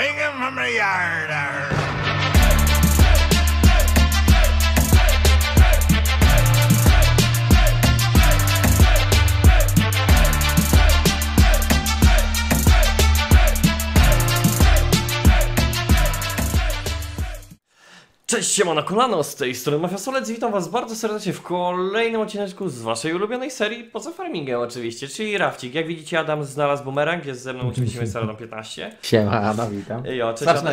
singing from the yard. Cześć, siemano kolano, z tej strony Mafia Solec, witam was bardzo serdecznie w kolejnym odcineczku z waszej ulubionej serii poza farmingiem oczywiście, czyli rafcik. Jak widzicie, Adam znalazł bumerang, jest ze mną oczywiście Saradon 15. Siema, Adam, witam. Jo, cześć Adam,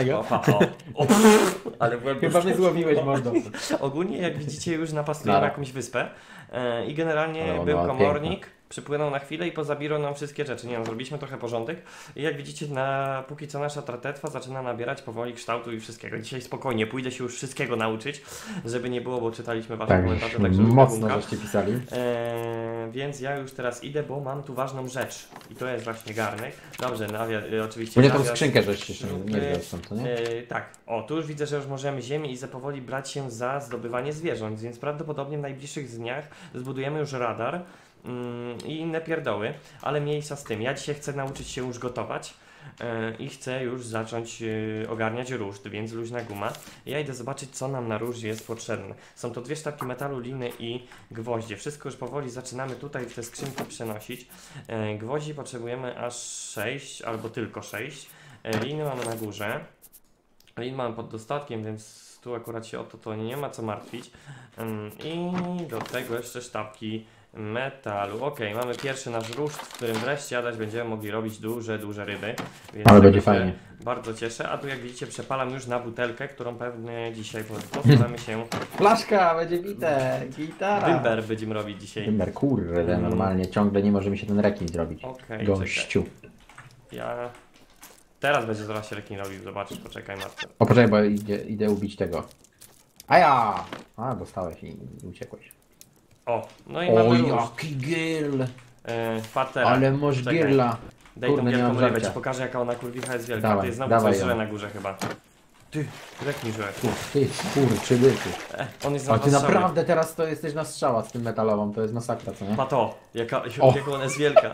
ale chyba mnie złowiłeś, mordo. Ogólnie, jak widzicie, już napastujemy jakąś wyspę i generalnie był komornik. Przypłynął na chwilę i pozabierał nam wszystkie rzeczy. Nie no, zrobiliśmy trochę porządek. I jak widzicie, póki co nasza tratetwa zaczyna nabierać powoli kształtu i wszystkiego. Dzisiaj spokojnie, pójdę się już wszystkiego nauczyć, żeby nie było, bo czytaliśmy wasze komentarze. Tak, mocno żeście pisali. Więc ja już teraz idę, bo mam tu ważną rzecz. I to jest właśnie garnek. Dobrze, oczywiście... Bo nie tą skrzynkę żeście jeszcze nie wziął stąd, to nie? Tak. O, tu już widzę, że już możemy ziemię i powoli brać się za zdobywanie zwierząt. Więc prawdopodobnie w najbliższych dniach zbudujemy już radar. I inne pierdoły, ale mniejsza z tym. Ja dzisiaj chcę nauczyć się już gotować i chcę już zacząć ogarniać ruszt, więc luźna guma. Ja idę zobaczyć, co nam na róż jest potrzebne. Są to 2 sztabki metalu, liny i gwoździe. Wszystko już powoli zaczynamy tutaj w te skrzynki przenosić. Gwoździ potrzebujemy aż 6 albo tylko 6. Liny mamy na górze. Lin mamy pod dostatkiem, więc tu akurat się o to nie ma co martwić. I do tego jeszcze sztabki metalu. Ok, mamy pierwszy nasz ruszt, w którym wreszcie jadać będziemy mogli robić duże ryby. Więc ale będzie fajnie. Bardzo cieszę, a tu jak widzicie przepalam już na butelkę, którą pewnie dzisiaj postaramy się... Flaszka, będzie bite, gitara. Dymber będziemy robić dzisiaj. Dymber, kurde, normalnie ciągle nie może mi się ten rekin zrobić. Okej, gościu. Ja... Teraz będzie zaraz się rekin robił, zobaczysz, poczekaj Marcel. O, poczekaj, bo idę ubić tego. A, dostałeś i uciekłeś. O, no i mamy ruszt. Jaki girl! Patera. Ale masz girla. Daj tą wielką rybę, ci pokażę jaka ona kurwicha jest wielka. Dawaj, ty znowu dawaj coś ją. żre na górze chyba. Ty, rekin żre. Ty, kurczy byku. On jest A ty naprawdę teraz to jesteś na strzała z tym metalową, to jest masakra, co nie? Pato, jaka ona jest wielka.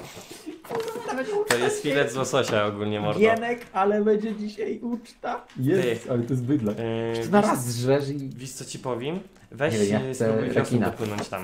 To jest filet z łososia ogólnie, mordo. Gienek, ale będzie dzisiaj uczta. Jest, ale to jest bydlak. Ty na raz zrzesz i... Wiesz co ci powiem? Weź spróbuj wiosną dopłynąć tam.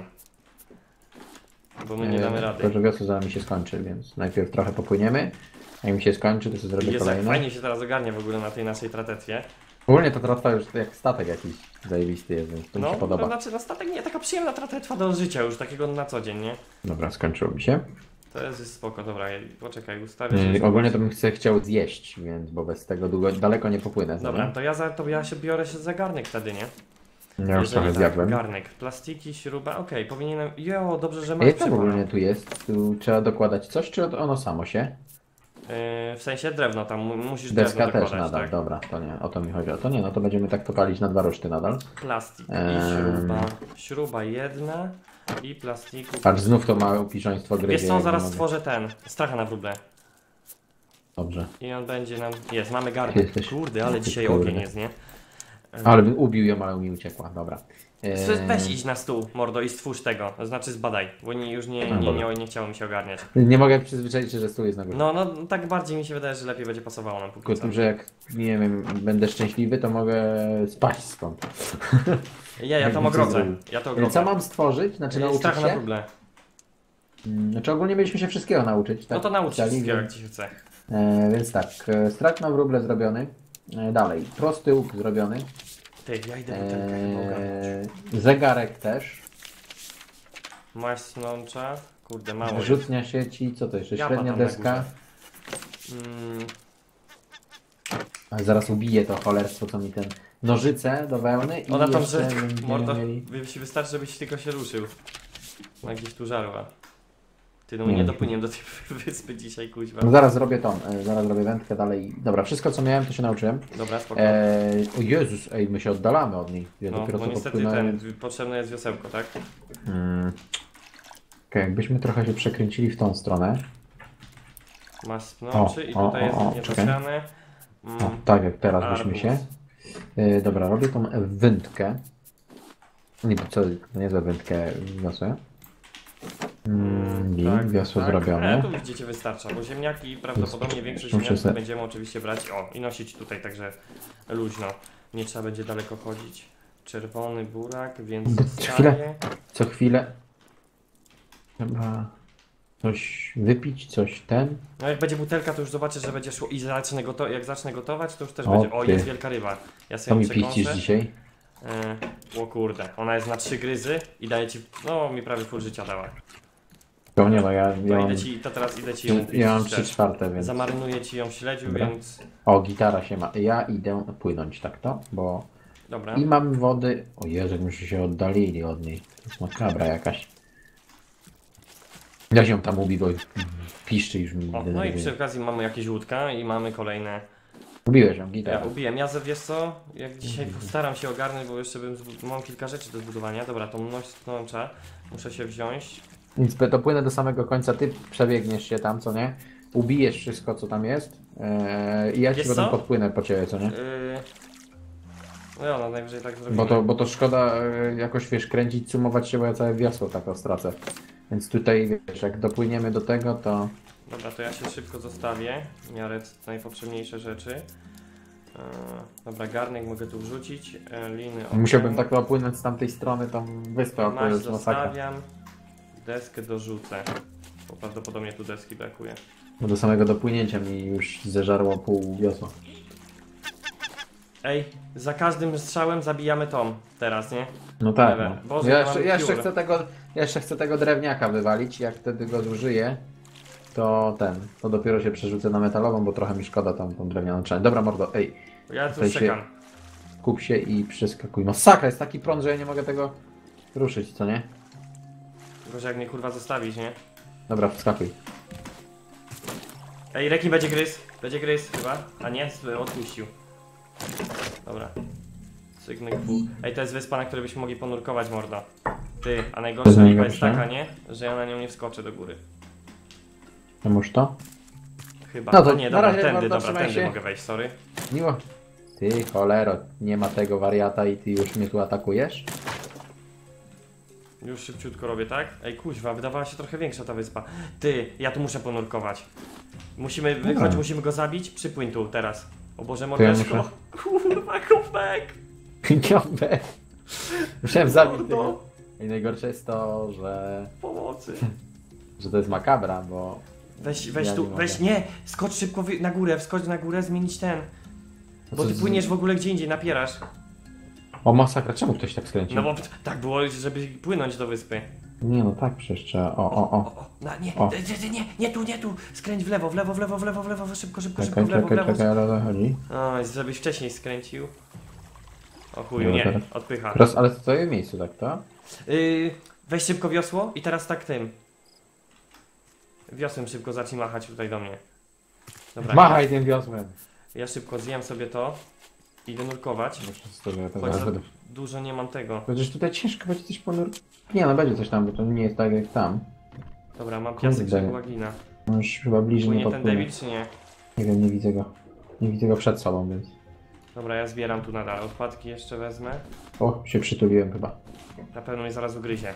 Bo my nie damy rady. To, że wiosna zaraz mi się skończy, więc najpierw trochę popłyniemy. Jak mi się skończy, to sobie zrobię kolejne. Fajnie się teraz ogarnia w ogóle na tej naszej tratetwie. Ogólnie ta tratwa już jak statek jakiś zajebisty jest, więc to mi się podoba. No znaczy no statek nie, taka przyjemna tratetwa do życia już, takiego na co dzień, nie? Dobra, skończyło mi się. To jest spoko, dobra, poczekaj, ustawię się. Ogólnie to bym chciał zjeść, więc bo bez tego daleko nie popłynę. Dobra, to ja się biorę się za garnek wtedy, nie? Ja już trochę zjadłem. Garnek, plastiki, śruba, okej, powinienem... Jo, dobrze, że masz co w ogóle tu jest? Tu trzeba dokładać coś, czy ono samo się? W sensie drewno tam, musisz deska drewno też dokładać, nadal, tak? dobra, to nie, o to mi chodzi. To nie, no to będziemy tak to palić na 2 ruszty nadal. Plastik i śruba jedna i plastiku... Patrz, znów to małe piszoństwo gryzie. Wiesz co, zaraz stworzę stracha na wróble. Dobrze. I on będzie nam... Jest, mamy garnek. Kurde, ale dzisiaj ogień jest, nie? Ale bym ubił ją, ale mi uciekła, dobra. Weź idź na stół, mordo, i stwórz tego, znaczy zbadaj, bo już nie chciało mi się ogarniać. Nie mogę przyzwyczaić się, że stół jest na górze. No, tak bardziej mi się wydaje, że lepiej będzie pasowało nam póki co. Tylko że jak, nie wiem, będę szczęśliwy, to mogę spaść stąd. Ja to ogrodzę, Co mam stworzyć? Znaczy nauczyć strach się? na wróble. Znaczy ogólnie mieliśmy się wszystkiego nauczyć. Tak? No to naucz się wszystkiego, jak ci się chce. Więc tak, strach na wróble zrobiony. Dalej, prosty łuk zrobiony. Ty, ja idę butelkę chyba ogarnąć. Zegarek też. Maść snącza. Kurde, mało Rzutnia sieci, co to jeszcze? Średnia deska. A zaraz ubiję to cholerstwo, co mi ten... Nożyce do wełny i ona tam, jeszcze że będziemy mieli... wystarczy, żebyś tylko się ruszył. Ma gdzieś tu żarła. Ty, no nie dopłyniem do tej wyspy dzisiaj, kuźwa. No zaraz zrobię zaraz robię wędkę dalej. Dobra, wszystko co miałem, to się nauczyłem. Dobra, spoko. O Jezus, my się oddalamy od niej. Ja dopiero no co niestety potrzebne jest wiosełko, tak? Okej, jakbyśmy trochę się przekręcili w tą stronę. Masz snączy i tutaj jest niedosiane. Tak jak teraz byśmy się. Dobra, robię tą wędkę. Nie, co, niezłą wędkę wniosę. Wiosło tak. zrobione. Tu widzicie wystarcza, bo ziemniaki prawdopodobnie większość muszę ziemniaków se- będziemy oczywiście brać i nosić tutaj, także luźno. Nie trzeba będzie daleko chodzić. Czerwony burak, więc zostaje. Co chwilę trzeba coś wypić, coś ten. No jak będzie butelka, to już zobaczę, że będzie szło i jak zacznę gotować, to już też O, będzie. O, ty. jest wielka ryba. Ja Co sobie mi ją przekąszę. piścisz dzisiaj? O kurde, ona jest na 3 gryzy i daje ci, no mi prawie pół życia dała. To nie, no To teraz idę ci ją ja mam też. 3/4, więc... Zamarynuję ci ją w śledziu, Dobra. więc... O, gitara się ma. Ja idę płynąć, tak to? Bo... Dobra. I mam wody... O Jezu, myśmy się oddalili od niej. To jest makabra jakaś. Ja się tam ubi, bo piszczy już mi. O, no i przy okazji mamy jakieś łódka i mamy kolejne... Ubiłeś ją, Ja gitarę. ubiłem. Ja wiesz co? Jak dzisiaj postaram się ogarnąć, bo jeszcze mam kilka rzeczy do zbudowania. Dobra, tą nącza muszę się wziąć. Więc to płynę do samego końca, ty przebiegniesz się tam, co nie? Ubijesz wszystko, co tam jest. I ja ci Wiesz potem co? podpłynę po ciebie, co nie? No ja, no najwyżej tak zrobimy. Bo to szkoda jakoś, wiesz, kręcić, sumować się, bo ja całe wiosło tak stracę. Więc tutaj, wiesz, jak dopłyniemy do tego, to... Dobra, to ja się szybko zostawię. W miarę najpotrzebniejsze rzeczy. Dobra, garnek mogę tu wrzucić. Liny. Musiałbym tak opłynąć z tamtej strony tą wyspę, to Maś jest masakra. zostawiam. Deskę dorzucę. Bo prawdopodobnie tu deski brakuje. Bo do samego dopłynięcia mi już zeżarło pół wiosła. Ej, za każdym strzałem zabijamy Tom teraz, nie? No tak, Dobra. no. Boże, Ja ja mam jeszcze piór. jeszcze chcę tego drewniaka wywalić, jak wtedy go zużyję, to dopiero się przerzucę na metalową, bo trochę mi szkoda tam tą drewnianą część. Dobra mordo, ej, Ja tu Tutaj się- czekam. kup się i przeskakuj. Masakra, jest taki prąd, że ja nie mogę tego ruszyć, co nie? Boże, jak mnie kurwa zostawić, nie? Dobra, wskakuj. Ej, rekin będzie gryz. Będzie gryz chyba. A nie, odpuścił. Dobra. Sygnek pół. Ej, to jest wyspa, na której byśmy mogli ponurkować, mordo. Ty, a najgorsza jest lipa jest najgorsze? taka, nie? Że ja na nią nie wskoczę do góry. Czemuż to? Chyba. No to A nie, na dobra, razie, tędy, mordo, dobra, trzymaj tędy się. mogę wejść, sorry. Miło. Ty cholero, nie ma tego wariata i ty już mnie tu atakujesz? Już szybciutko robię, tak? Ej, kuźwa, wydawała się trochę większa ta wyspa. Ty, ja tu muszę ponurkować. Musimy, Dobra. choć musimy go zabić, przypłyń tu teraz. O Boże, ja mordeczko. muszę. Kurwa, kopek. Ciągle. Musiałem zabić Mordo. tego. I najgorsze jest to, Pomocy. że to jest makabra, bo... Weź Ja tu, nie mogę. weź, nie, skocz szybko na górę, wskocz na górę, zmienić ten. A Bo co ty z- płyniesz w ogóle gdzie indziej, napierasz. O masakra, czemu ktoś tak skręcił? No bo tak było, żeby płynąć do wyspy. Nie no, tak przecież trzeba. O. Nie, O. nie tu, skręć w lewo, szybko, Czekaj, w lewo, ale o to chodzi. O, żebyś wcześniej skręcił. O chuju, Dobra, nie, teraz- odpycha. Teraz, ale to stoję w miejscu, tak to? Weź szybko wiosło i teraz tak tym. Wiosłem szybko zacznij machać tutaj do mnie. Dobra, Machaj tym wiosłem. ja szybko zjem sobie to. Idę nurkować. Muszę sobie to Choć zaraz za będę- dużo nie mam tego. Chociaż tutaj ciężko będzie coś ponur... Nie no, będzie coś tam, bo to nie jest tak jak tam. Dobra, mam piasek, Kurde. żeby była glina. No już chyba bliżej nie Płynie ten podpłynie. debil czy nie? Nie wiem, nie widzę go. Nie widzę go przed sobą, więc... Dobra, ja zbieram tu nadal. Odpadki jeszcze wezmę. O, się przytuliłem chyba. Na pewno mnie zaraz ugryzie.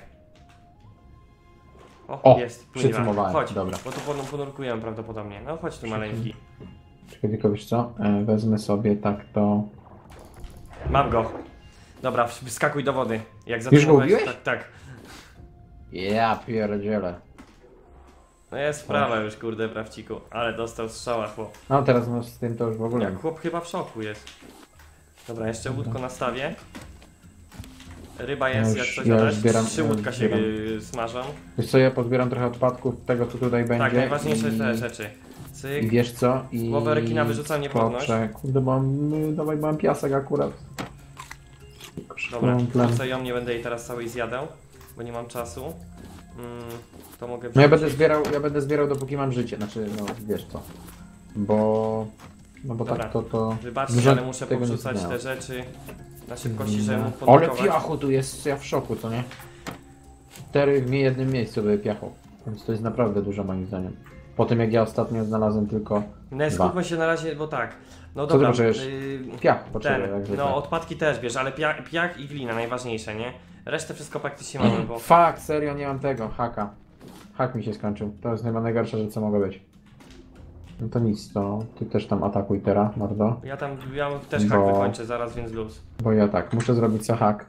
O, O, jest, pływa. przycumowałem, Chodź, dobra. bo tu ponurkujemy prawdopodobnie. No chodź tu maleńki. Czekaj, tylko wiesz co? Wezmę sobie tak to... Mam go. Dobra, wskakuj do wody. Jak Już go zatrzymałeś, ubiłeś? tak. Ja pierdzielę. No jest sprawa już, kurde, prawciku. Ale dostał strzała, chłop. No teraz masz z tym to już w ogóle. Jak chłop chyba w szoku jest. Dobra, jeszcze łódko nastawię. Ryba jest, już- jak coś ja już dodać. zbieram- 3 ja już łódka się zbieram. smażą. Wiesz co, ja pozbieram trochę odpadków tego, co tutaj będzie. Tak, najważniejsze i... te rzeczy. Cyk. I wiesz co? I... Głowę rekina wyrzucam, nie podnoś. Kurde, dawaj, mam piasek akurat. Dobra, Plan. wrzucę ją, nie będę jej teraz całej zjadał, bo nie mam czasu. To mogę No ja wrzucić. będę zbierał dopóki mam życie, znaczy no wiesz co. Bo... No bo Dobra. tak to... Wybaczcie, Dużo ale muszę tego nie powrzucać zmieniało. te rzeczy na szybkości, żeby mógł Ale podrukować. piachu tu jest, ja w szoku, co nie? 4 w jednym miejscu były piachu. Więc to jest naprawdę dużo moim zdaniem. Po tym jak ja ostatnio znalazłem tylko Nie, dwa. skupmy się na razie, bo tak. No Co dobra, ty potrzebujesz? Piach potrzebuję, jak ten, zwykle. no odpadki też bierz, ale piach i glina najważniejsze, nie? Resztę wszystko praktycznie mamy, bo... Fuck, serio nie mam tego, haka. Hak mi się skończył. To jest chyba najgorsze, że co mogło być. No to nic, to ty też tam atakuj teraz, mordo. Ja też hak Bo- wykończę zaraz, więc luz. Bo ja tak, muszę zrobić co hak.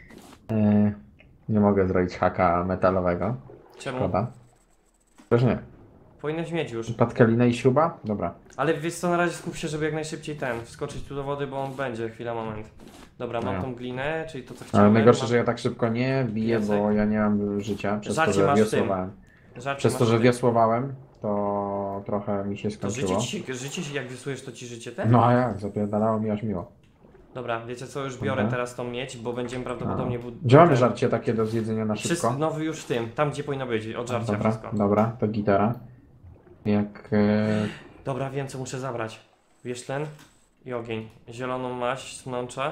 Nie mogę zrobić haka metalowego. Czemu? Szkoda. Też nie. Powinieneś mieć już. Patkelinę i śruba? Dobra. Ale wiesz co, na razie skup się, żeby jak najszybciej wskoczyć tu do wody, bo on będzie, chwila, moment. Dobra, mam No. tą glinę, czyli to co Ale chciałem. najgorsze, mam... że ja tak szybko nie biję, Jacek? bo ja nie mam życia. Przez Żarcie to, że masz w tym. wiosłowałem. Żarcie Przez to, masz że tutaj. wiosłowałem, to trochę mi się To skończyło. życie się, jak wiosłujesz, to ci życie te? No a jak, zapierdalało mi aż miło. Dobra, wiecie co, już biorę Dobra. teraz tą miedź, bo będziemy prawdopodobnie... Gdzie mamy żarcie takie do zjedzenia na szybko? Nowy już w tym, tam gdzie powinno być, od żarcia Dobra, wszystko. dobra, to gitara. Jak... Dobra, wiem co muszę zabrać. Wieszlen i ogień. Zieloną maść, smącza.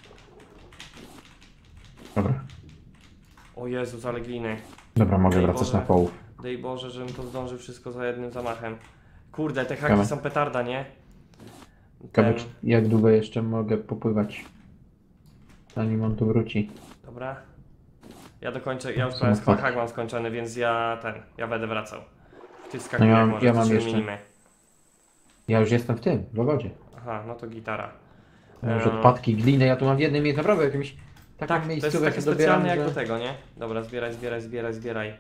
Dobra. O Jezus, ale gliny. Dobra, mogę Daj wracać Boże. na połów. Daj Boże, żebym to zdążył wszystko za jednym zamachem. Kurde, te haki Ciekawe. są petarda, nie? Ciekawe, jak długo jeszcze mogę popływać, zanim on tu wróci. Dobra. Ja dokończę, ja już Co prawie ma tak? hak mam skończony, więc ja będę wracał. Ty No skakuj ja jak mam- możesz, ja to mam się jeszcze. wymienimy. Ja już jestem w tym, w wodzie. Aha, no to gitara. Już odpadki, gliny, ja tu mam w jednym miejscu, naprawdę jakimś takim Tak, to miejscu jest takie specjalne jak do tego, nie? Dobra, zbieraj.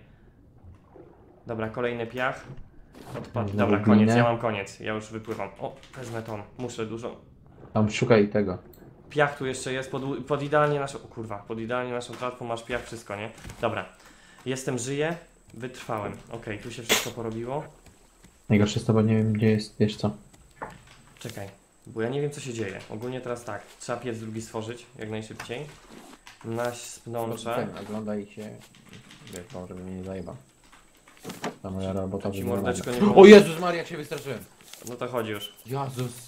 Dobra, kolejny piach. Odpad. Znowu Dobra, koniec, glinę. ja mam koniec. Ja już wypływam. O, wezmę tą. Muszę dużo. Tam szukaj tego. Piach tu jeszcze jest, pod idealnie naszą... O kurwa, pod idealnie naszą tratwą masz piach, wszystko, nie? Dobra. Żyję, wytrwałem. Okej, tu się wszystko porobiło. Najgorsze jest to, bo nie wiem gdzie jest, wiesz co. Czekaj, bo ja nie wiem co się dzieje. Ogólnie teraz tak, trzeba piec drugi stworzyć, jak najszybciej. Naś spnącza. Oglądaj się, wiesz, bo żeby mnie nie zajebał. Ta moja robota To ci wygląda. mordeczko nie O było. Jezus Maria, jak się wystraszyłem. No to chodzi już. Jezus.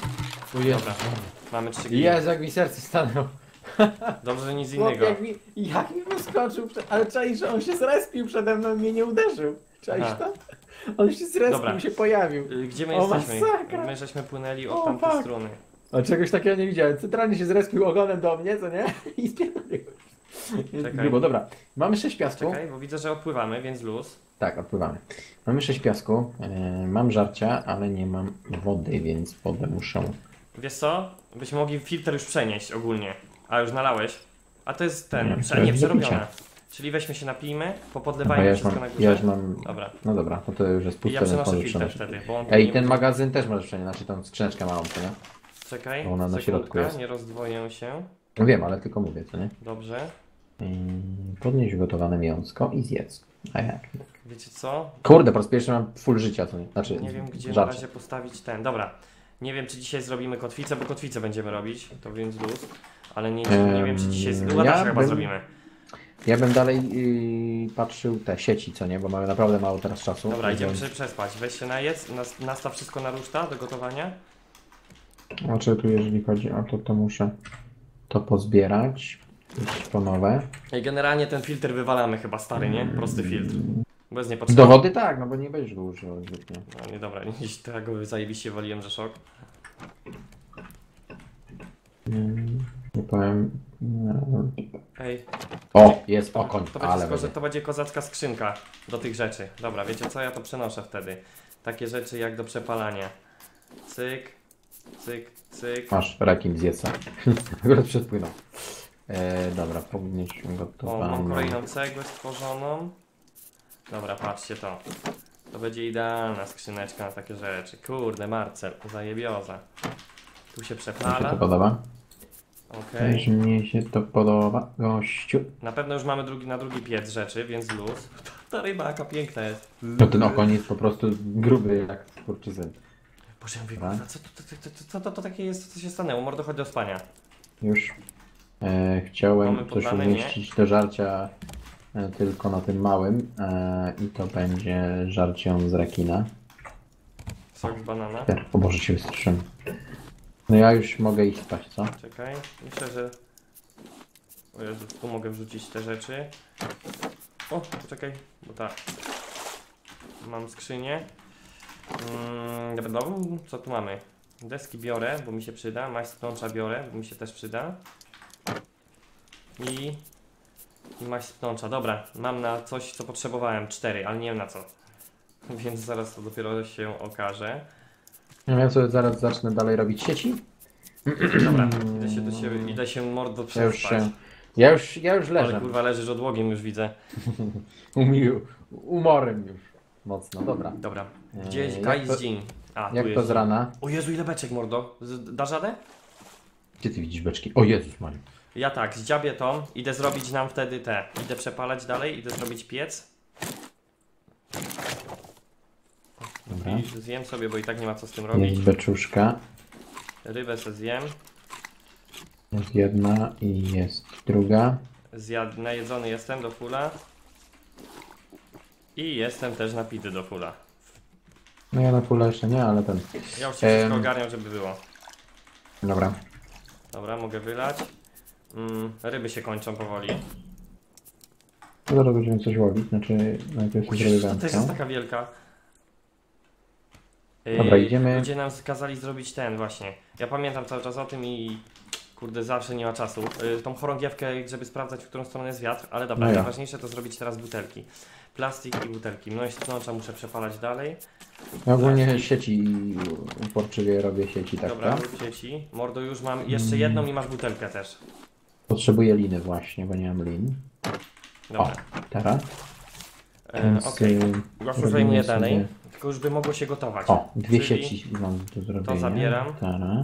O Jezus. Dobra. Mamy 3 gliny. Jezu, jak mi serce stanęło. Dobrze, że nic Chłop, innego. jak mi wyskoczył, ale czaisz, że on się zrespił przede mną i mnie nie uderzył. Czaisz Aha. to? On się zrespił, Dobra. się pojawił. Gdzie my O, jesteśmy? masakra. My żeśmy płynęli O, od tamtej fuck. strony. A czegoś takiego nie widziałem. Centralnie się zrespił ogonem do mnie, co nie? I spierdolił. Czekaj. Grubo, dobra. Mamy 6 piasku. Czekaj, bo widzę, że odpływamy, więc luz. Tak, odpływamy. Mamy 6 piasku. Mam żarcia, ale nie mam wody, więc wodę muszę... Wiesz co? Byśmy mogli filtr już przenieść ogólnie. A już nalałeś? A to jest ten, Nie, to nie, jest przerobione. zapicie. Czyli weźmy się napijmy, Dobra, popodlewajmy ja już wszystko mam... na górze. Ja już mam... Dobra. No dobra, to już jest I puste, ja więc przenoszę możesz filtr przenosić. wtedy, bo on Ej, nie ten będzie- magazyn też możesz przenieść, znaczy tą skrzyneczkę małą, co nie? Czekaj, Ona na sekundka, środku jest. nie rozdwoję się. No wiem, ale tylko mówię, co nie? Dobrze. Podnieść gotowane mięsko i zjedz. A jak? Wiecie co? Kurde, po raz pierwszy mam full życia, co nie? Znaczy, Nie wiem, gdzie na żarcie. razie postawić ten. Dobra. Nie wiem, czy dzisiaj zrobimy kotwicę, bo kotwicę będziemy robić, to więc luz. Ale nie wiem, czy dzisiaj... Ładarza chyba bym- zrobimy. Ja bym dalej patrzył te sieci, co nie? Bo mamy naprawdę mało teraz czasu. Dobra, idziemy Więc- się przespać. Weź się najedz, nastaw wszystko na ruszta do gotowania. Znaczy tu jeżeli chodzi o to, to muszę to pozbierać. Iść po nowe. I generalnie ten filtr wywalamy chyba stary, nie? Prosty filtr. Bo jest Do niepotrzebny. wody tak, no bo nie będziesz go używał zbytnio. No nie dobra, tego zajebiście waliłem, że szok. Nie powiem. Ej, O, jest okoń, to będzie, ale że będzie. to będzie kozacka skrzynka do tych rzeczy. Dobra, wiecie co? Ja to przenoszę wtedy. Takie rzeczy jak do przepalania. Cyk, cyk, cyk. Masz, rekin zjedz. Akurat przepłynął. Dobra, podnieś O, mam gotowaną. kolejną cegłę stworzoną. Dobra, patrzcie to. To będzie idealna skrzyneczka na takie rzeczy. Kurde, Marcel, zajebioza. Tu się Mi się to przepala. podoba. Okej. Też mnie się to podoba, gościu. Na pewno już mamy na drugi piec rzeczy, więc luz. Ta ryba jaka piękna jest. No ten okoń jest po prostu gruby jak skurczysyn. Boże, ja mówię, Dobra. kurwa, co to takie jest, co się stanęło? Mordo, chodź do spania. Już chciałem Mamy coś podane, nie? umieścić do żarcia tylko na tym małym i to będzie żarcie z rekina. Sok z banana. O Boże, się wystraszyłem. No ja już mogę iść spać, co? Czekaj, myślę, że... O Jezu, tu mogę wrzucić te rzeczy. O, poczekaj, bo tak. Mam skrzynię. Dobra, co tu mamy? Deski biorę, bo mi się przyda. Maść plącza biorę, bo mi się też przyda. I I maść pnącza. Dobra, mam na coś, co potrzebowałem. 4, ale nie wiem na co. Więc zaraz to dopiero się okaże. Ja sobie zaraz zacznę dalej robić sieci. Dobra, idę się do siebie, idę się mordo Ja już przespać. się... Ja już Ale leżę. kurwa leżysz odłogiem, już widzę. Umorem już. Mocno, dobra. Dobra, gdzieś jak Guys to- Dzień. A, tu Jak to jest z rana? O Jezu, ile beczek, mordo. Dasz radę? Gdzie ty widzisz beczki? O Jezus Maria. Ja tak, zdziabię to, idę zrobić nam wtedy te. Idę przepalać dalej, idę zrobić piec. Dobra. I zjem sobie, bo i tak nie ma co z tym robić. Jest beczuszka. Rybę se zjem. Jest jedna i jest druga. Najedzony jestem do fulla. I jestem też napity do fulla. No ja na pula jeszcze nie, ale ten. Ja już się wszystko ogarniam, żeby było. Dobra. Dobra, mogę wylać. Ryby się kończą powoli. Zaraz będziemy coś łowić, znaczy najpierw sobie zrobię To też jest wędkę. taka wielka. Dobra, idziemy. Ludzie nam kazali zrobić ten właśnie. Ja pamiętam cały czas o tym i kurde zawsze nie ma czasu. Tą chorągiewkę, żeby sprawdzać, w którą stronę jest wiatr, ale dobra, No ja. najważniejsze to zrobić teraz butelki. Plastik i butelki. No i stnącza muszę przepalać dalej. Ja ogólnie sieci uporczywie robię sieci, tak, Dobra, tak? rób sieci. Mordo, już mam jeszcze jedną i masz butelkę też. Potrzebuję liny właśnie, bo nie mam lin. O, Dobra. teraz. Okej. Ja już robimy zajmuję sobie- dalej. Tylko już by mogło się gotować. O, dwie Czyli sieci mam do zrobienia. zabieram. Teraz.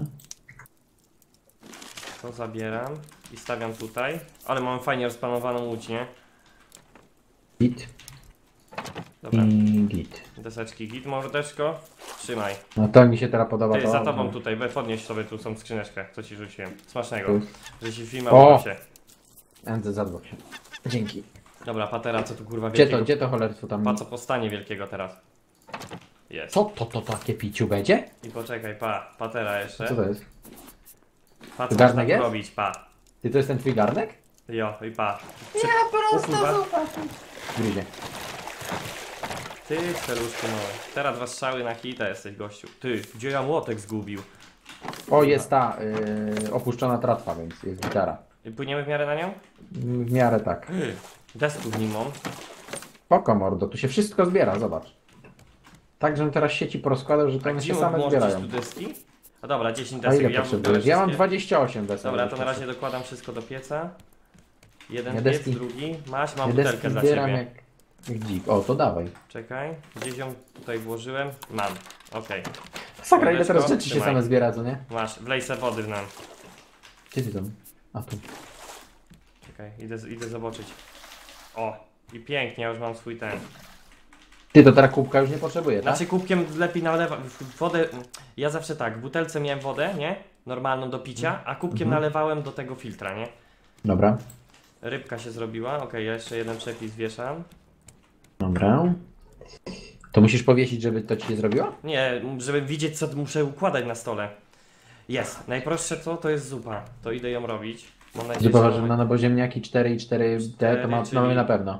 To zabieram i stawiam tutaj. Ale mam fajnie rozplanowaną łódź, nie? Git Dobra. i git. Deseczki git, mordeczko. Trzymaj. No to mi się teraz podoba. Ty, to, za tobą tutaj, podnieś sobie tu tą skrzyneczkę, co ci rzuciłem. Smacznego. Tu. Że ci film O! się. Ędzę zadbał się. Dzięki. Dobra, patera, co tu kurwa Gdzie wielkiego? to, gdzie to cholerstwo tam? Pa, co powstanie wielkiego teraz? Jest. Co to takie piciu będzie? I poczekaj, patera jeszcze. Co to jest? Pa, co garnek można tu jest? robić, Ty to jest ten twój garnek? Jo, i pa. Ja O kurwa. Gryzie. Ty, celuszku mały. Teraz dwa strzały na hita jesteś, gościu. Ty, gdzie ja młotek zgubił? O, jest ta opuszczona tratwa, więc jest gitara. I płyniemy w miarę na nią? W miarę tak. Desków nim mam. Spoko mordo, tu się wszystko zbiera, zobacz. Tak, żebym teraz sieci porozkładał, że to one Gdzie się same możesz zbierają. tu deski? A dobra, 10 A desek. ile Ja potrzebujesz? Ja mam wszystkie. 28 desek. Dobra, to na razie dokładam wszystko do pieca. Jeden Ja piec, deski- drugi. Masz, mam Ja butelkę deski dla zbieram ciebie. jak dzik. O, to dawaj. Czekaj, gdzieś ją tutaj włożyłem. Mam, okej. Sakra, ile teraz Mordeczko, rzeczy się trzymaj. same zbiera, co nie? Masz, wlej se wody w nam. Gdzie ty tam? A tu. Czekaj, idę zobaczyć. O, i pięknie, ja już mam swój ten. Ty to teraz kubka już nie potrzebuje, tak? Znaczy kubkiem lepiej nalewa wodę. Ja zawsze tak, w butelce miałem wodę, nie? Normalną do picia, a kubkiem nalewałem do tego filtra, nie? Dobra. Rybka się zrobiła, okej, ja jeszcze jeden przepis wieszam. Dobra. To musisz powiesić, żeby to ci się zrobiło? Nie, żeby widzieć co muszę układać na stole. Jest, najprostsze to jest zupa, to idę ją robić. Mam nadzieję, Zupa że warzywna na boziemniaki 4 i 4D, to czyli- mamy na pewno.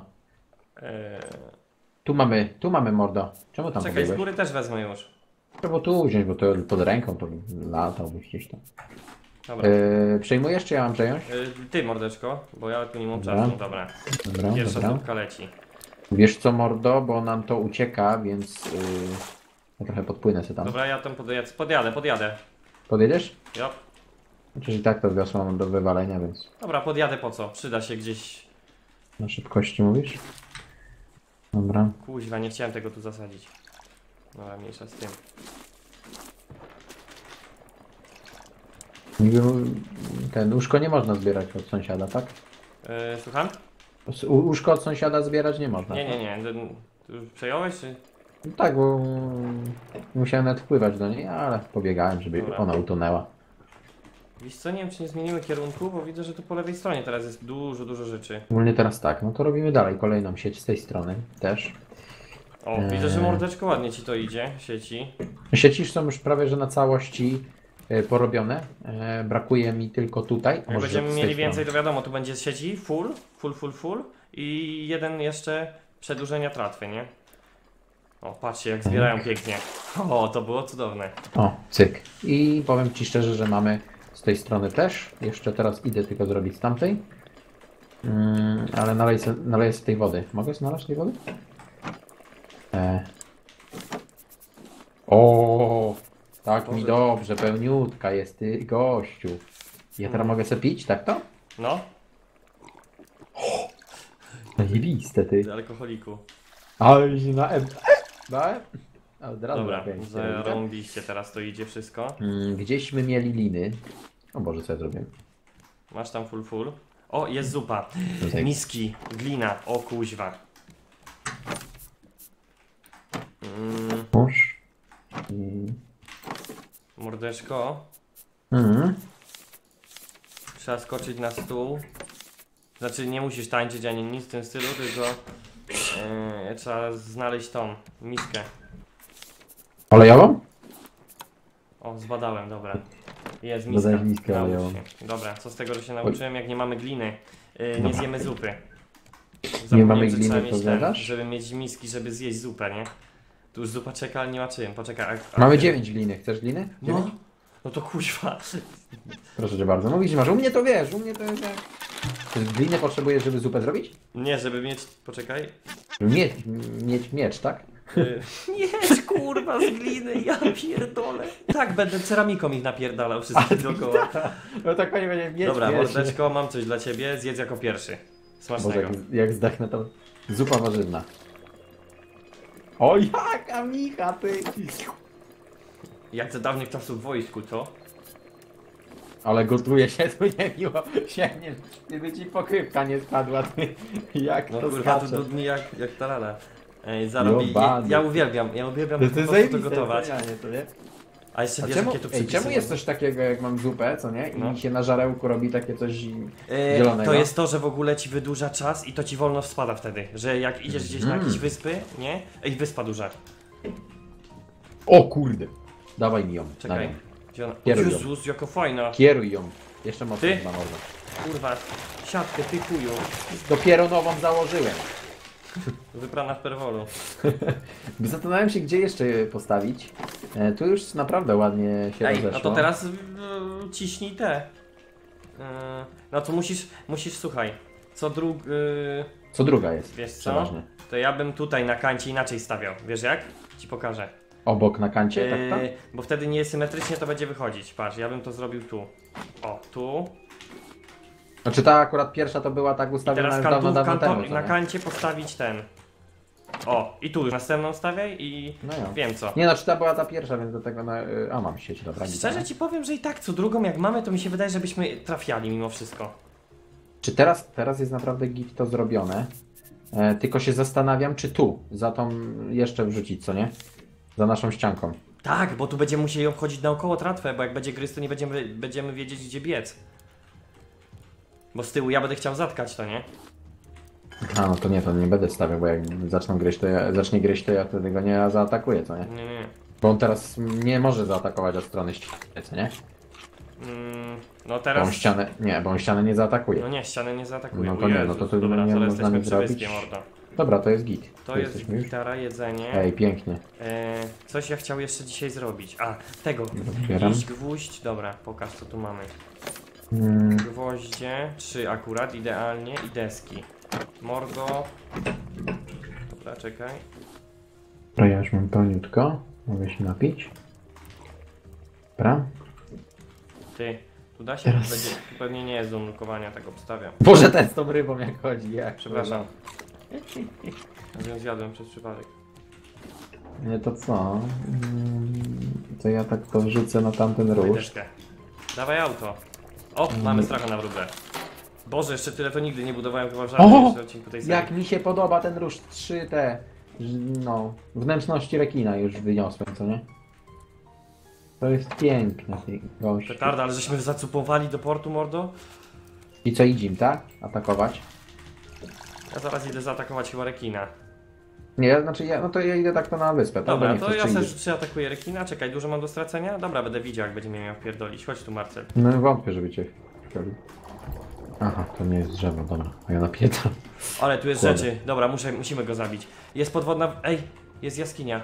Tu mamy mordo. Czemu tam Czekaj, z pobiegłeś? góry też wezmę już. Trzeba tu wziąć, bo to pod ręką to latałbyś gdzieś tam. Dobra. Przejmujesz, czy ja mam przejąć? Ty mordeczko, bo ja tu nie mam Dobra. czasu, dobra. Dobra, Pierwsza dobra. zupka leci. Wiesz co mordo, bo nam to ucieka, więc ja trochę podpłynę sobie tam. Dobra, ja tam podjadę. Podjedziesz? Jo. Chociaż i tak to wiosło mam do wywalenia, więc Dobra, podjadę po co? Przyda się gdzieś. na szybkości mówisz? Dobra. Kuźwa, nie chciałem tego tu zasadzić. Dobra, mniejsza z tym. Niby ten łóżko nie można zbierać od sąsiada, tak? Słucham? Łóżko od sąsiada zbierać nie można. Nie. Ty już przejąłeś, czy? No tak, bo musiałem nawet wpływać do niej, ale pobiegałem, żeby Dobra. ona utonęła. Wiesz co, nie wiem czy nie zmienimy kierunku, bo widzę, że tu po lewej stronie teraz jest dużo rzeczy. Ogólnie teraz tak, no to robimy dalej kolejną sieć z tej strony też. O, widzę, że mordeczko ładnie ci to idzie, sieci. Sieci są już prawie, że na całości porobione. Brakuje mi tylko tutaj. Jak Może będziemy z tej mieli strony. więcej, to wiadomo, tu będzie z sieci full i jeden jeszcze przedłużenia tratwy, nie? O, patrzcie jak zbierają pięknie. O, to było cudowne. O, cyk. I powiem Ci szczerze, że mamy z tej strony też. Jeszcze teraz idę tylko zrobić z tamtej. Ale naleję sobie tej wody. Mogę sobie nalać tej wody? O, tak mi Boże. dobrze, pełniutka jest ty, gościu. Ja teraz mogę sobie pić, tak to? No, Zajebiste ty. ty alkoholiku. Ale się na M. Na M? A od razu Dobra, nakręcić, zarąbiście teraz to idzie wszystko. Gdzieśmy mieli liny. O Boże, co ja zrobiłem? Masz tam full. O, jest zupa. Tutaj. Miski, glina, o kuźwa. Nóż. Mordeczko, trzeba skoczyć na stół. Znaczy nie musisz tańczyć ani nic w tym stylu, tylko trzeba znaleźć tą miskę. Olejową? O, zbadałem, dobra. Jest miska. Dodaj miskę Naucz olejową. się. Dobra, co z tego, że się nauczyłem, jak nie mamy gliny, nie zjemy zupy. Nie Zapomniałem, mamy że gliny, trzeba to mieć ten, zjadasz? żeby mieć miski, żeby zjeść zupę, nie? Tu już zupa czeka, ale nie ma czym. Poczekaj. Mamy 9 gliny. Chcesz gliny? No, 9? no to kuźwa. Proszę cię bardzo. Mówisz, masz. U mnie to wiesz, u mnie to jest jak... Czy gliny potrzebujesz, żeby zupę zrobić? Nie, żeby mieć, poczekaj. Żeby mieć miecz, tak? Nie, kurwa, z gliny, ja pierdolę. Tak, będę ceramiką ich napierdalał wszystkich dookoła. No tak pani będzie mieć Dobra, miecz. mordeczko, mam coś dla ciebie, zjedz jako pierwszy. Boże, Smacznego. jak zdechnę to... Zupa warzywna. O jaka micha, ty! Jak za dawnych czasów w wojsku, co? Ale gotuje się tu niemiło. Się gdyby ci pokrywka nie spadła, ty. Jak No to kurwa, to skacze. dudni jak tarala. Ej, zarobi... Jobany. Ja uwielbiam To po jest prostu zajebiste to gotować. ocenianie, to nie? A jeszcze A wiesz, czemu, jakie tu ej, przepisy czemu jest są? coś takiego, jak mam zupę, co nie? I No. mi się na żarełku robi takie coś zielonego? To jest to, że w ogóle ci wydłuża czas i to ci wolno spada wtedy. Że jak idziesz gdzieś na jakieś wyspy, nie? Ej, wyspa duża. O kurde! Dawaj mi ją. Czekaj. Dawaj. Gdzie ona? O Kieruj ją. Jezus, jaka fajna. Kieruj ją. Jeszcze mocniej Ty? na mordę. Kurwa, siatkę, ty chuju. Dopiero nową założyłem. Wyprana w perwolu. Zastanawiam się, gdzie jeszcze je postawić. Tu już naprawdę ładnie się Ej, rozeszło. no to teraz ciśnij te. No to musisz, słuchaj, Co druga jest? wiesz co? Przeważnie. To ja bym tutaj na kancie inaczej stawiał. Wiesz jak? Ci pokażę. Obok na kancie, tak? Tak? Bo wtedy niesymetrycznie to będzie wychodzić. Patrz, ja bym to zrobił tu. O, tu. Znaczy ta akurat pierwsza to była tak I ustawiona teraz już dawno temu. co na nie? kancie postawić ten. O, i tu już następną stawiaj i No ja. wiem co. Nie, znaczy ta była ta pierwsza, więc do tego na... A, mam sieć, dobra. Szczerze gitara. ci powiem, że i tak co drugą jak mamy, to mi się wydaje, żebyśmy trafiali mimo wszystko. Czy teraz jest naprawdę git to zrobione? Tylko się zastanawiam, czy tu, za tą jeszcze wrzucić, co nie? Za naszą ścianką. Tak, bo tu będziemy musieli obchodzić naokoło tratwę, bo jak będzie gryz, to nie będziemy wiedzieć, gdzie biec. Bo z tyłu ja będę chciał zatkać to, nie? A, no to nie będę stawiał, bo jak zacznie gryźć, to ja wtedy go nie zaatakuję, co nie? Nie. Bo on teraz nie może zaatakować od strony ściany, co nie? No Bo on teraz... ścianę, nie, bo on ścianę nie zaatakuje. No nie, ściany nie zaatakuje. No to O nie, no Jezus, to tu dobra, nie to można jesteśmy nic przy wyspie, zrobić. mordo. Dobra, to jest git. To Tu jest jesteśmy już. gitara, jedzenie. Ej, pięknie. Coś ja chciał jeszcze dzisiaj zrobić. A, tego. Otwieram. Jakiś gwóźdź. Dobra, pokaż co tu mamy. Gwoździe, 3 akurat, idealnie i deski. Mordo. Dobra, czekaj. Dobra, ja już mam pełniutko. Mogę się napić. Dobra. Ty, tu da się? Teraz. Tu pewnie nie jest do nurkowania, tak obstawiam. Boże, ten z tą rybą jak chodzi, jak? Przepraszam. Ja ją zjadłem przez przypadek. Nie, to co? To ja tak to wrzucę na tamten Dawaj róż. deskę. Dawaj auto. O, mamy stracha na wróble. Boże, jeszcze tyle to nigdy nie budowałem chyba w żadnym O! jeszcze odcinku tej serii. Jak mi się podoba ten róż, 3 te, no, wnętrzności rekina już wyniosłem, co nie? To jest piękne, ty gościu. Petarda, ale żeśmy zacupowali do portu, mordo. I co, idzimy, tak? Atakować? Ja zaraz idę zaatakować chyba rekina. Nie, znaczy no to ja idę tak to na wyspę, tak? Dobra, Bo to nie ja chcesz, czy sobie idziesz? przyatakuję rekina. Czekaj, dużo mam do stracenia? Dobra, będę widział, jak będzie mnie miał wpierdolić. Chodź tu, Marcel. No wątpię, żeby cię wpierdolił. Aha, to nie jest drzewo, dobra, a ja napierdam. Ale tu jest Kładę. rzeczy. Dobra, musimy go zabić. Jest podwodna... Ej, jest jaskinia.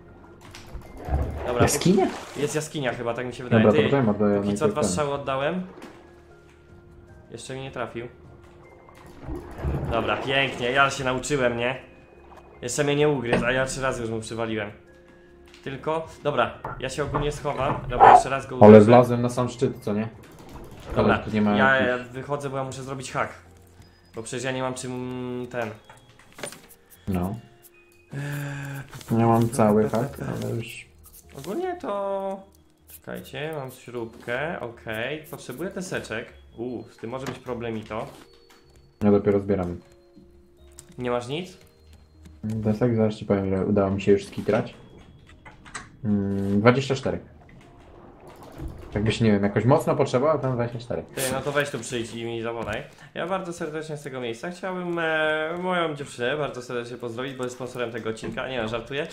Dobra, Jaskinia? jest jaskinia chyba, tak mi się wydaje. Dobra, to Ty, potem oddaję póki co 2 ten. strzały oddałem. Jeszcze mi nie trafił. Dobra, pięknie, ja się nauczyłem, nie? Jeszcze mnie nie ugryzł, a ja 3 razy już mu przywaliłem. Tylko, dobra, ja się ogólnie schowam. Dobra, jeszcze raz go uderzę. Ale wlazłem na sam szczyt, co nie? Dobra, Tu nie ma ja jakichś- wychodzę, bo ja muszę zrobić hak. Bo przecież ja nie mam czym ten. No. Ja mam cały hak, ale już... Ogólnie to... Czekajcie, mam śrubkę, okej. Potrzebuję deseczek. Z tym może być problem i to. Ja dopiero zbieram. Nie masz nic? Desek, zaraz ci powiem, że udało mi się już skitrać. 24. Jakbyś, nie wiem, jakoś mocno potrzebował, tam 24. Ty, no to weź tu przyjdź i mi zawodaj. Ja bardzo serdecznie z tego miejsca chciałbym moją dziewczynę bardzo serdecznie pozdrowić, bo jest sponsorem tego odcinka. Nie no, żartuję.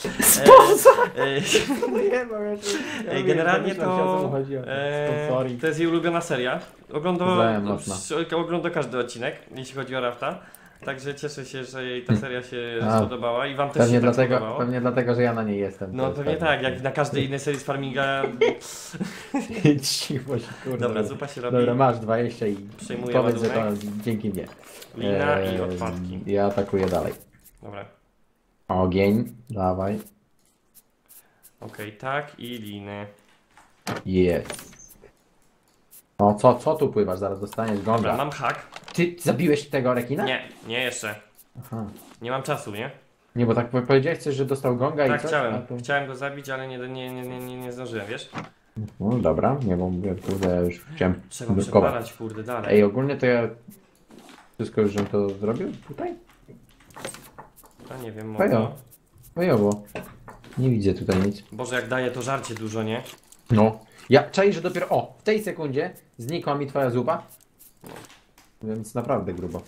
Generalnie to jest jej ulubiona seria. Znałem mocno. Ogląda każdy odcinek, jeśli chodzi o Rafta. Także cieszę się, że jej ta seria się A, spodobała i wam też się tak spodobało. Pewnie dlatego, że ja na niej jestem. No pewnie tak, jak na każdej innej serii z farminga. Cicho się, kurde. Dobra, zupa się robi. Dobra, masz 20 i Przejmuję powiedz, że to ładunek. dzięki mnie. Lina i odpadki. Ja atakuję dalej. Dobra. Ogień, dawaj. Okej, tak i liny. Jest. O, co tu pływasz? Zaraz dostaniesz Dobra, gonga. mam hak. Ty zabiłeś tego rekina? Nie jeszcze. Aha. Nie mam czasu, nie? Nie, bo tak powiedziałeś coś, że dostał gonga Tak, i coś? chciałem. a tu- Chciałem go zabić, ale nie zdążyłem, wiesz? No dobra, nie, bo mówię, kurde, ja już chciałem Trzeba blokować. przepalać, kurde, dalej. Ej, ogólnie to ja wszystko już żem to zrobił tutaj? A nie wiem, Fajno. może. Fajowo. Nie widzę tutaj nic. Boże, jak daje to żarcie dużo, nie? No. Ja czaię, że dopiero, w tej sekundzie znikła mi twoja zupa. Więc naprawdę grubo.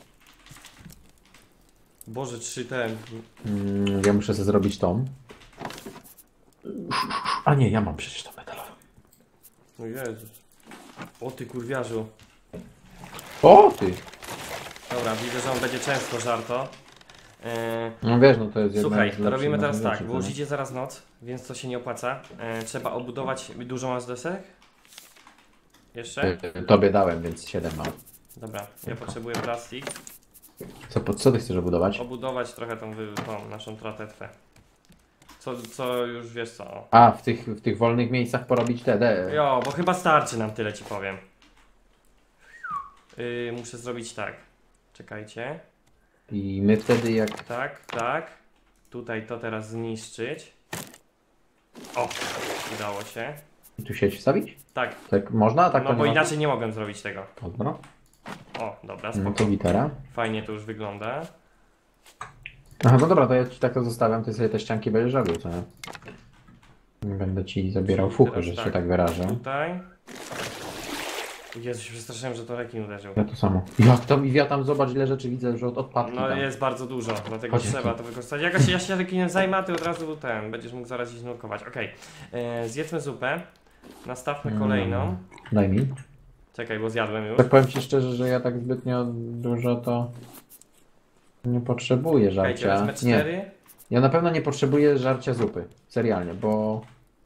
Boże, 3 ten. Ja muszę sobie zrobić tą. A nie, ja mam przecież to metalową. O Jezus. O ty kurwiarzu. O ty! Dobra, widzę, że on będzie często żarto. No wiesz, no to jest jedna Słuchaj, z to lepszych robimy teraz rzeczy, tak, co bo nie? już idzie zaraz noc, więc to się nie opłaca. Trzeba obudować. Dużo masz desek? Jeszcze? Tobie dałem, więc 7 mam. Dobra, ja potrzebuję plastik. Co ty chcesz obudować? Obudować trochę tą naszą tratewę. Co już wiesz co? O. A, w tych wolnych miejscach porobić te. Jo, bo chyba starczy nam tyle ci powiem. Muszę zrobić tak. Czekajcie. I my wtedy jak... Tak. Tutaj to teraz zniszczyć. O, udało się. Tu sieć wstawić? Tak, Tak można? Tak no to bo nie inaczej nie mogłem zrobić tego. Dobra. O, dobra, No spoko. to gitara. Fajnie to już wygląda. Aha, no dobra, to ja ci tak to zostawiam, ty sobie te ścianki będziesz robił, co nie? Nie będę ci zabierał Czyli fuchy, teraz że tak. się tak wyrażę. Tutaj. Jezu, się przestraszyłem, że to rekin uderzył. Ja to samo. Ja tam zobacz ile rzeczy widzę, że od odpadki No tam. jest bardzo dużo, dlatego Chodź, trzeba chodź. to wykorzystać. Ja się rekinem zajmę, a ty od razu będziesz mógł zaraz iść nurkować. Okej, zjedzmy zupę. Nastawmy kolejną. Daj mi. Czekaj, bo zjadłem już. Tak powiem ci szczerze, że ja tak zbytnio dużo to nie potrzebuję Czekajcie, żarcia. wezmę Nie, 4. ja na pewno nie potrzebuję żarcia zupy. Serialnie, bo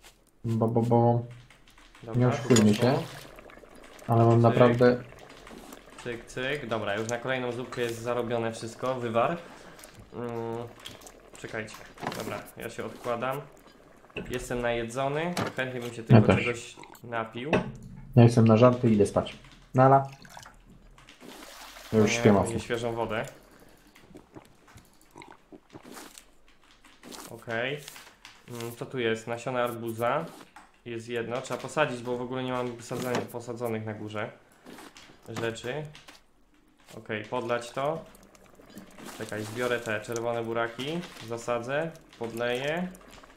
nie oszukujmy się. Ale mam Cyk. naprawdę... Cyk. Dobra, już na kolejną zupkę jest zarobione wszystko, wywar. Czekajcie. Dobra, ja się odkładam. Jestem najedzony. Chętnie bym się Ja tylko też. czegoś napił. Ja jestem na żarty i idę spać. Nala. Ja już śpię mocno. Piję świeżą wodę. Okej. Co tu jest? Nasiona arbuza. Jest jedno. Trzeba posadzić, bo w ogóle nie mam posadzonych na górze rzeczy. Okej, podlać to. Czekaj, zbiorę te czerwone buraki. Zasadzę. Podleję.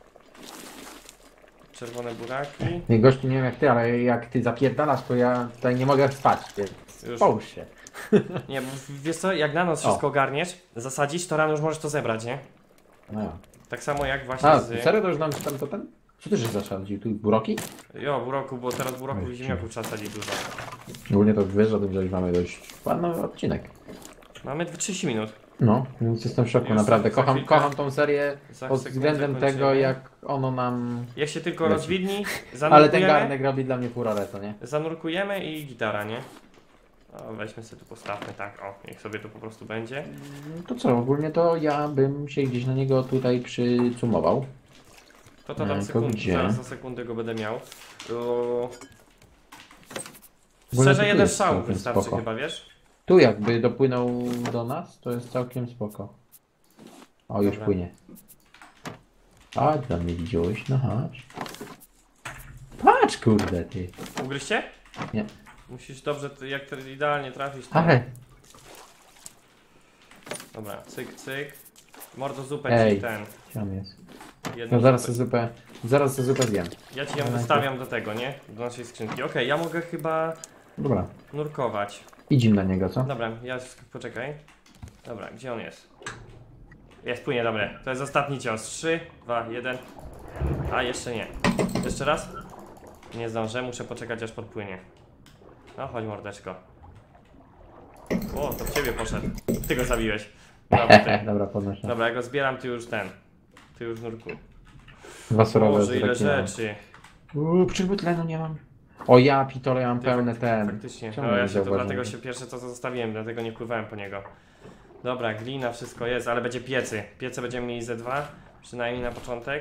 Czerwone buraki. Nie, gościu, nie wiem jak ty, ale jak ty zapierdalasz, to ja tutaj nie mogę spać, więc Już. połóż się. Nie, bo wiesz co, jak na noc wszystko ogarniesz, zasadzisz, to rano już możesz to zebrać, nie? No ja. Tak samo jak właśnie A, z... serio to już nam tam to ten? Co ty żeś zasadził? Tu buroki? Jo, buroku, bo teraz buroku Oj, i ziemniaków trzeba sadzić dużo. Ogólnie to wiesz o tym, że już mamy dość ładny odcinek. Mamy 30 minut. No, więc jestem w szoku, Już naprawdę. za Kocham, chwilkę- kocham tą serię Za pod sekundę względem kończymy. tego, jak ono nam... Jak się tylko Leci. rozwidni, Ale ten zanurkujemy, garnek robi dla mnie furorę, co nie? zanurkujemy i gitara, nie? No, weźmy sobie tu, postawmy tak, o, niech sobie to po prostu będzie. To co, ogólnie to ja bym się gdzieś na niego tutaj przycumował. To tam Tylko sekundę, gdzie? zaraz za sekundę go będę miał. Ogólnie to Szczerze, tu jeden jest strzał całkiem wystarczy spoko. chyba, wiesz? Tu jakby dopłynął do nas, to jest całkiem spoko. O, już Dobra. płynie. A, tam mnie widziałeś, no chodź. Patrz, kurde, ty. Ugryźcie? Nie. Musisz dobrze, jak to idealnie trafić. To... Ale, Dobra, cyk, cyk. Mordo zupę Ej. ci ten. gdzie on jest? Jedną No zaraz zupę. tę zupę zjem. Ja ci ją Dobra, wystawiam do tego, nie? Do naszej skrzynki. Okej, ja mogę chyba Dobra, nurkować. idziemy na niego, co? Dobra, poczekaj. Dobra, gdzie on jest? Jest, płynie, dobre. To jest ostatni cios. 3, 2, 1. A, jeszcze nie. Jeszcze raz? Nie zdążę, muszę poczekać aż podpłynie. No, chodź mordeczko. O, to w ciebie poszedł. Ty go zabiłeś. Dobra, ty. Dobra, podnoszę. Dobra, ja go zbieram, ty już ten. Ty już nurkuj. Dwa surowe Boże, ile zrekiny. rzeczy. Przybyt tlenu nie mam. O ja, pitole, ja mam Ty, pełne ten. Faktycznie. Czemu No ja nie się to zauważyłem? dlatego się pierwsze co zostawiłem, dlatego nie pływałem po niego. Dobra, glina, wszystko jest, ale będzie piecy. Piece będziemy mieli ze 2, przynajmniej na początek.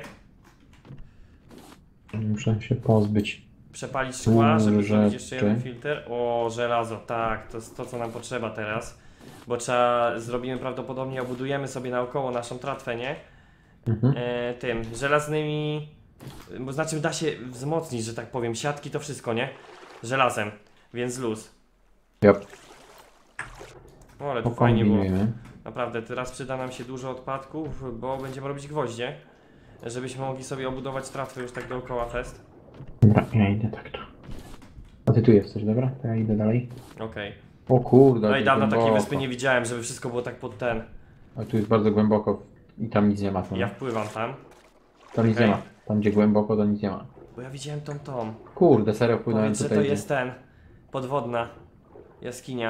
Muszę się pozbyć. Przepalić szkła, żeby zrobić jeszcze Rzeczy. jeden filtr. O, żelazo, tak, to jest to co nam potrzeba teraz. Bo trzeba, zrobimy prawdopodobnie, obudujemy sobie naokoło naszą tratwę, nie? Mhm. Tym, żelaznymi, bo znaczy da się wzmocnić, że tak powiem, siatki to wszystko, nie? Żelazem, więc luz. Yep. O, ale tu fajnie było. Pokombinujemy. Naprawdę, teraz przyda nam się dużo odpadków, bo będziemy robić gwoździe, żebyśmy mogli sobie obudować tratwę już tak dookoła fest. Dobra, ja idę tak tu. A ty tu jesteś, dobra? To ja idę dalej. Okej. O kurde, No tu i dawno takiej głęboko. wyspy nie widziałem, żeby wszystko było tak pod ten. A tu jest bardzo głęboko i tam nic nie ma. Tam, Ja wpływam tam, tam nic okej. nie ma. Tam gdzie głęboko to nic nie ma. bo ja widziałem tą. Kurde, serio płynąłem Powiedz, że tutaj. to gdzie- jest ten, podwodna jaskinia.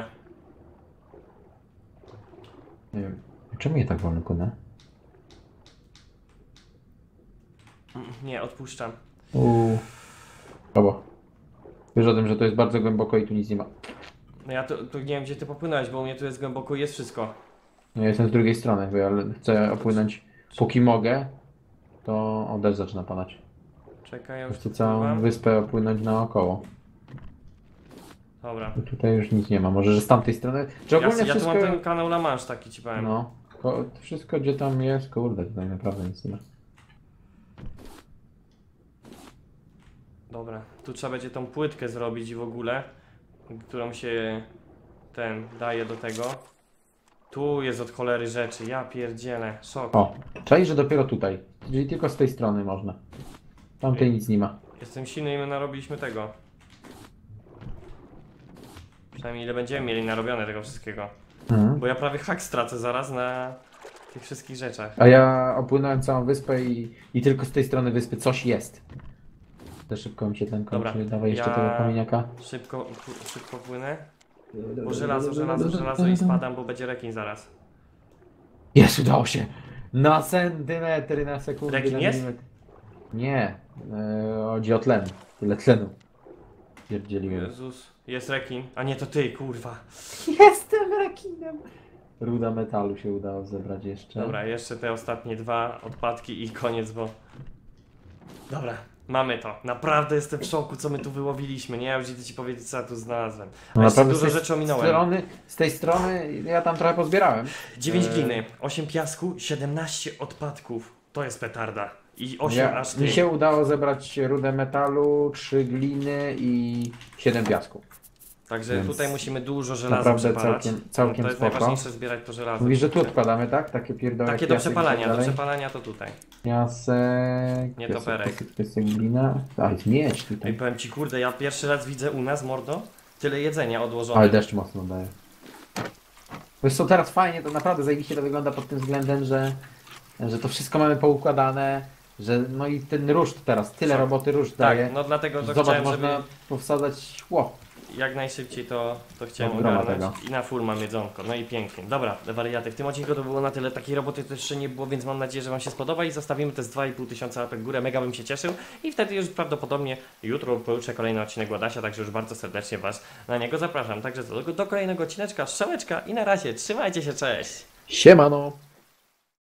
Nie wiem. Czemu ja tak wolno płynę? Nie, odpuszczam. Obo. Wiesz o tym, że to jest bardzo głęboko i tu nic nie ma. No ja tu nie wiem gdzie ty popłynąłeś, bo u mnie tu jest głęboko i jest wszystko. No ja jestem z drugiej strony, bo ja chcę opłynąć póki mogę, to deszcz zaczyna padać. Czekaj, ja już Chcę tu całą pływam. wyspę opłynąć naokoło. Dobra. Bo tutaj już nic nie ma. Może, że z tamtej strony. Czy Ja, ogólnie ja tu wszystko... mam ten kanał La Manche taki ci powiem. No. Wszystko gdzie tam jest, kurde, tutaj naprawdę nic nie ma. Dobra, tu trzeba będzie tą płytkę zrobić i w ogóle, którą się daje do tego. Tu jest od cholery rzeczy, ja pierdzielę, szok. O, czaisz, że dopiero tutaj. Czyli tylko z tej strony można. Tamtej nic nie ma. Jestem silny i my narobiliśmy tego. Przynajmniej ile będziemy mieli narobione tego wszystkiego. Mhm. Bo ja prawie hak stracę zaraz na tych wszystkich rzeczach. A ja opłynąłem całą wyspę i tylko z tej strony wyspy coś jest. To szybko mi się ten Dobra, kończy. Dawaj jeszcze ja- tego kamieniaka. Szybko płynę. Bo żelazo i spadam, bo będzie rekin zaraz. Jest, udało się! Na centymetry, na sekundę. Rekin na jest? milimetr. Nie. Chodzi o tlen. Tyle tlenu. Pierdzieliłem. Jezus, jest rekin. A nie, to ty, kurwa. Jestem rekinem! Ruda metalu się udało zebrać jeszcze. Dobra, jeszcze te ostatnie 2 odpadki i koniec, bo... Dobra, mamy to. Naprawdę jestem w szoku, co my tu wyłowiliśmy, nie? Ja już idę ci powiedzieć, co ja tu znalazłem. A No jeszcze naprawdę dużo z tej rzeczy ominąłem. z tej strony ja tam trochę pozbierałem. 9 gliny, 8 piasku, 17 odpadków. To jest petarda. I 8 aż ty. Mi się udało zebrać rudę metalu, 3 gliny i 7 piasku. Także Więc tutaj musimy dużo żelaza naprawdę przepalać. całkiem To jest spoko. najważniejsze, zbierać to żelazo. Mówisz, że tu odkładamy, tak? Takie pierdoły. Takie do przepalania, to tutaj. Piasek. Nie toperek. Piasek, glina. A, jest miedź I tutaj. powiem ci, kurde, ja pierwszy raz widzę u nas, mordo, tyle jedzenia odłożone. Ale deszcz mocno daje. Wiesz co, teraz fajnie, to naprawdę zajebiście to wygląda pod tym względem, że to wszystko mamy poukładane, że no i ten ruszt teraz, tyle Co? roboty ruszt Tak, daje. no dlatego to Zobacz, chciałem, można żeby... powsadzać, jak najszybciej to chciałem Od groma ogarnąć. tego. I na full mam jedzonko, no i pięknie. Dobra, wariaty, w tym odcinku to było na tyle, takiej roboty też jeszcze nie było, więc mam nadzieję, że wam się spodoba i zostawimy te z 2500 łapek w górę, mega bym się cieszył i wtedy już prawdopodobnie jutro pojutrze kolejny odcinek Ładasia, także już bardzo serdecznie was na niego zapraszam. Także do kolejnego odcineczka, strzałeczka i na razie, trzymajcie się, cześć! Siemano!